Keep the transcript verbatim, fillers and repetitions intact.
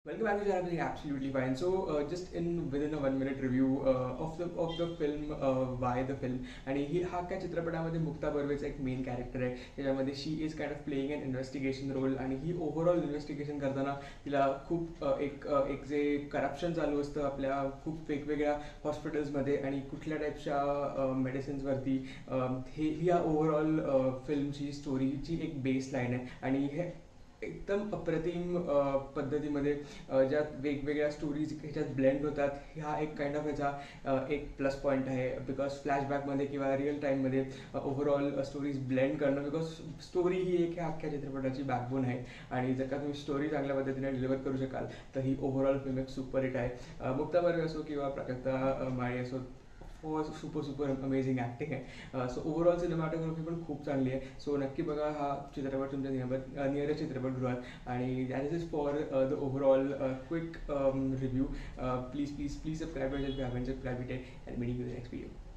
Welcome back to the everything absolutely fine. So uh, just in within a one minute review uh, of the of the film uh, why the film आणि ही हा काय चित्रपटामध्ये मुक्ता बर्वेचा एक main character आहे त्याच्यामध्ये she is kind of playing an investigation role आणि ही ओव्हरऑल इन्व्हेस्टिगेशन करताना तिला खूप uh, एक uh, एक जे करप्शन चालू असतं आपल्या खूप वेगवेगळ्या हॉस्पिटल्समध्ये आणि कुठल्या टाईपच्या मेडिसिन्सवरती हे ही या ओव्हरऑल फिल्मची स्टोरीची एक बेस लाईन आहे आणि हे एकदम अप्रतिम पद्धतीमध्ये ज्यात वेगवेगळ्या स्टोरीज ह्याच्यात ब्लेंड होतात ह्या एक काइंड ऑफ ह्याचा एक प्लस पॉईंट आहे बिकॉज फ्लॅशबॅकमध्ये किंवा रिअल टाईममध्ये ओव्हरऑल स्टोरीज ब्लेंड करणं बिकॉज स्टोरी ही एक ह्या अख्ख्या चित्रपटाची बॅकबोन आहे आणि जर का तुम्ही स्टोरी चांगल्या पद्धतीने डिलिव्हर करू शकाल तर ही ओव्हरऑल फिल्म एक सुपर हिट आहे. मुक्ता बर्वे असो किंवा प्राजक्ता माळी असो for super super amazing acting आहे. सो ओव्हरऑल सिनेमॅटोग्राफी पण खूप चांगली आहे. सो नक्की बघा हा चित्रपट तुमच्या नियमित नियरेस्ट चित्रपटगृहात आणि that is for the overall quick review. Please please please subscribe if you haven't subscribe it and meeting you next video.